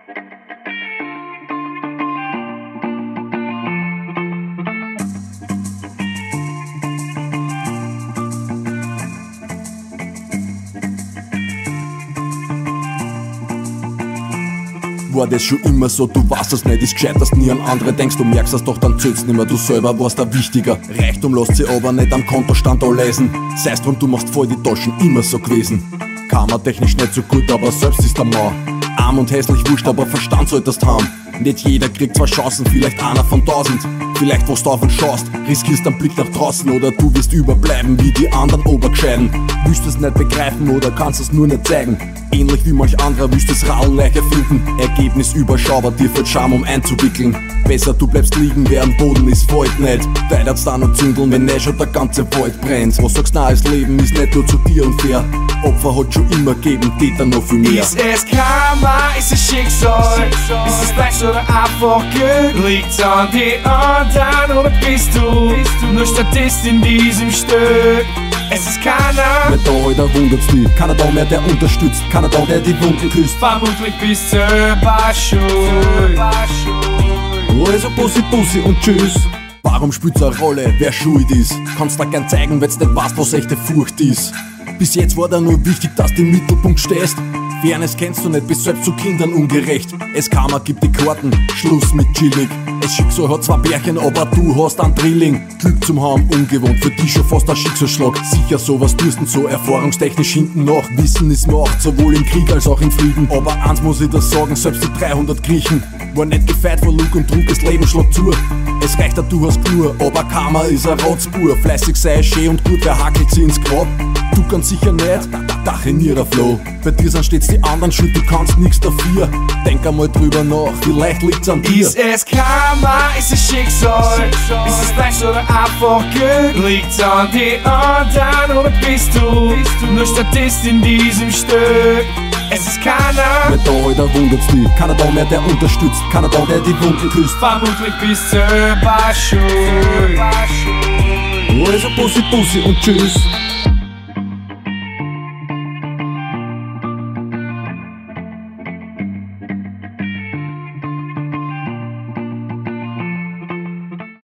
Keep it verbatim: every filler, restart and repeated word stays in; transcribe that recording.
War das schon immer so, du weißt es nicht, ist gescheit, dass nie an andere denkst, du merkst es doch, dann zählt's nimmer, du selber warst da wichtiger. Reichtum lässt sich aber nicht am Kontostand anlesen, sei's drum, du machst voll die Taschen, immer so gewesen. Karma-technisch nicht so gut, aber selbst ist der Mann. Arm und hässlich wurscht, aber Verstand solltest haben. Nicht jeder kriegt zwei Chancen, vielleicht einer von tausend. Vielleicht was du auf und schaust, riskierst einen Blick nach draußen, oder du wirst überbleiben wie die anderen Obergescheiden. Willst es nicht begreifen oder kannst es nur nicht zeigen? Ähnlich wie manch anderer willst das Radl leicht erfinden. Ergebnis überschaubar, dir fehlt Charme um einzuwickeln. Besser du bleibst liegen, wer am Boden ist, fällt nicht. Deidet's dann und zündeln, wenn eh schon der ganze Wald brennt. Was sagst, na, das Leben ist nicht nur zu dir und fair. Opfer hat schon immer gegeben, Täter noch viel mehr. Ist es Karma, ist es Schicksal? Ist es Fleisch oder einfach Glück? Liegt's an die anderen oder bist du nur Statist in diesem Stück? Es ist keiner mehr da, Alter, wundert's dich. Keiner da mehr, der unterstützt. Keiner da, der die Wunden küsst. Vermutlich bist du selber schuld. Also Bussi, Bussi und tschüss. Warum spielt's eine Rolle, wer schuld ist? Kannst da gern zeigen, wenn's nicht weißt, was echte Furcht ist. Bis jetzt war da nur wichtig, dass du im Mittelpunkt stehst. Fairness kennst du nicht, bist selbst zu Kindern ungerecht. Es Karma gibt die Karten, Schluss mit chillig. Es Schicksal hat zwei Bärchen, aber du hast einen Drilling. Glück zum haben ungewohnt, für dich schon fast ein Schicksalsschlag. Sicher sowas tust und so erfahrungstechnisch hinten nach. Wissen ist Macht, sowohl im Krieg als auch im Frieden. Aber eins muss ich das sagen, selbst die dreihundert Griechen war nicht gefeit vor Lug und Druck, das Leben schlägt zu. Es reicht da, du hast nur, aber Karma ist ein Rotzbur. Fleißig sei schön und gut, wer hakelt sie ins Grab? Du kannst sicher nicht, da trainier Flow. Bei dir sind stets die anderen schuld, du kannst nix dafür. Denk einmal drüber nach, vielleicht liegt's an dir. Ist es Karma, ist es Schicksal? Ist es Fleisch oder einfach Glück? Liegt's an die anderen oder bist du nur Statist in diesem Stück? Es ist keiner mehr da, Alter, wundert's dich. Keiner da mehr, der unterstützt. Keiner da, der die Wunden küsst. Vermutlich bist du selber schuld. Also Bussi, Bussi und tschüss.